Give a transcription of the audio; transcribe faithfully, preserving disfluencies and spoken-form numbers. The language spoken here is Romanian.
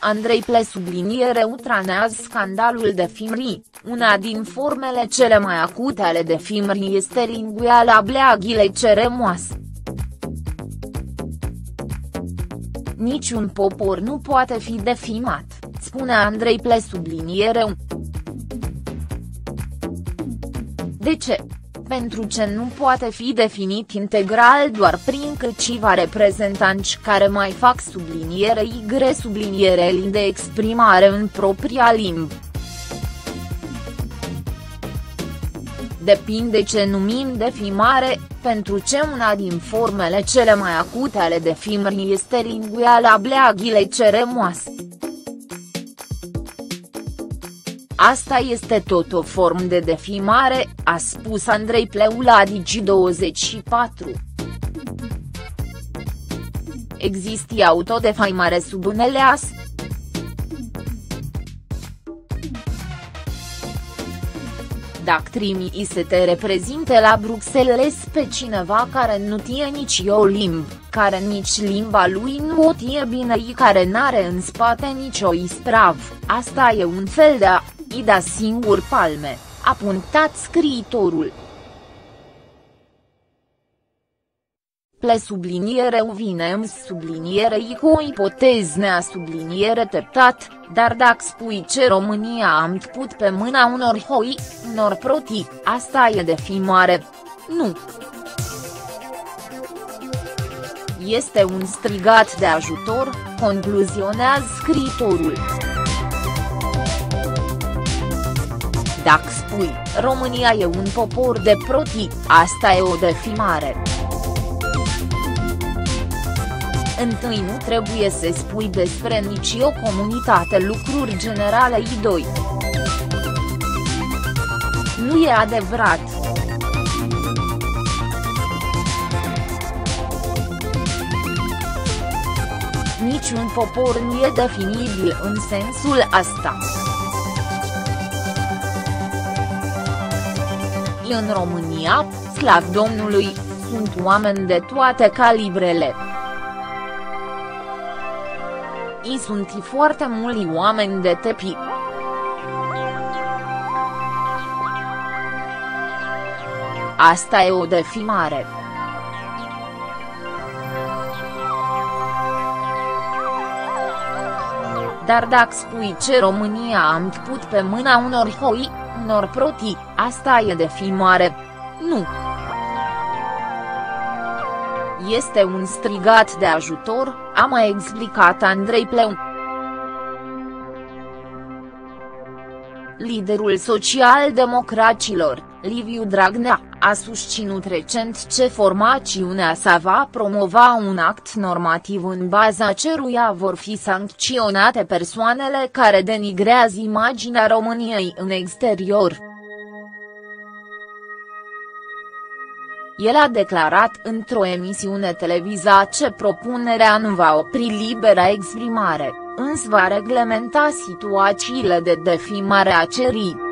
Andrei Ple subliniere utranează scandalul defimării, una din formele cele mai acute ale defimării este linguiala bleaghile ceremoasă. Niciun popor nu poate fi defimat, spune Andrei Ple subliniere. De ce? Pentru ce nu poate fi definit integral doar prin câțiva reprezentanți care mai fac subliniere y subliniere lin de exprimare în propria limbă. Depinde ce numim defimare, pentru ce una din formele cele mai acute ale defimării este linguiala bleaghile ceremoasă. Asta este tot o formă de defimare, a spus Andrei Pleu la Digi douăzeci și patru. Există autodefimare sub unele as. Dacă trimi să te reprezinte la Bruxelles pe cineva care nu tie nici o limbă, care nici limba lui nu o tie bine și care n-are în spate nicio ispravă, asta e un fel de a i da singur palme, a punctat scriitorul. Ple subliniere vine în subliniere i cu o ipoteză nea subliniere treptat, dar dacă spui ce România am put pe mâna unor hoi, unor proti, asta e defimare. Nu. Este un strigat de ajutor, concluzionează scriitorul. Dacă spui, România e un popor de proti, asta e o defimare. Întâi nu trebuie să spui despre nici o comunitate lucruri generale i doi. Nu e adevărat. Niciun popor nu e definibil în sensul asta. În România, slav Domnului, sunt oameni de toate calibrele. I sunt foarte mulți oameni de tepi. Asta e o defimare. Dar dacă spui ce România am put pe mâna unor hoi, unor proti, asta e defimare. Nu. Este un strigat de ajutor, a mai explicat Andrei Pleu. Liderul social-democraților, Liviu Dragnea, a susținut recent ce formațiunea sa va promova un act normativ în baza căruia vor fi sancționate persoanele care denigrează imaginea României în exterior. El a declarat într-o emisiune televizată că propunerea nu va opri libera exprimare, însă va reglementa situațiile de defimare a cerii.